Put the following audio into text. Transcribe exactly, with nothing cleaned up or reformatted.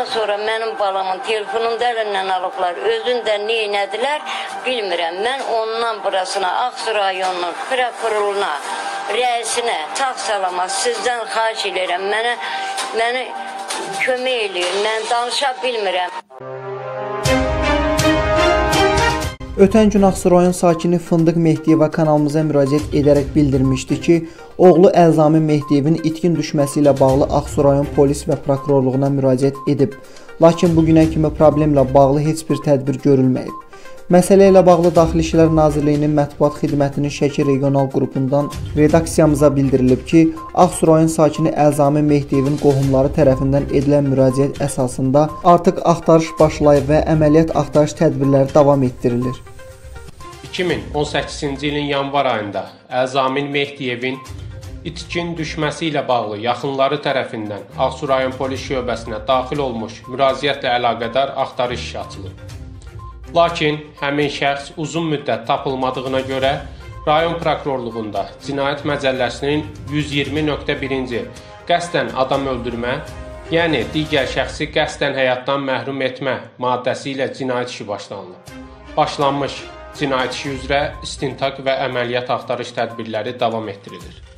Ondan sonra mənim balamın telefonunu da əlindən alıblar. Özün də neynədilər bilmirəm. Mən ondan burasına, Ağsu rayonunun prokuroruna, rəisinə, sağ-salamat sizdən xahiş edirəm. Mənə, mənə kömək eləyin. Mən danışa bilmirəm. Ötən gün Ağsu rayon sakini Fındıq Mehdiyeva kanalımıza müraciət edərək bildirmişdi ki, oğlu Əlzamin Mehdiyevin itkin düşməsi ilə bağlı Ağsu rayon polis və prokurorluğuna müraciət edib. Lakin bugünə kimi problemlə bağlı heç bir tədbir görülməyib. Məsələ ilə bağlı Daxili İşlər Nazirliyinin mətbuat xidmətinin Şəki regional qrupundan redaksiyamıza bildirilib ki, Ağsu rayon sakini Əlzamin Mehdiyevin qohumları tərəfindən edilən müraciət əsasında artıq axtarış başlayıb və əməliyyat axtarış tədbirləri davam etdirilir. iki min on səkkizinci ilin yanvar ayında Əlzamin Mehdiyevin itkin düşməsi ilə bağlı yaxınları tərəfindən Ağsu rayon polis şöbəsinə daxil olmuş müraciətlə əlaqədar axtarış işi açılıb. Lakin həmin şəxs uzun müddət tapılmadığına görə rayon prokurorluğunda Cinayət Məcəlləsinin yüz iyirmi nöqtə birinci qəsdən adam öldürmə, yəni digər şəxsi qəsdən həyatdan məhrum etmə maddəsi ilə cinayət işi başlanılıb. Başlanmış cinayət işi üzrə istintaq və əməliyyat axtarış tədbirləri davam etdirilir.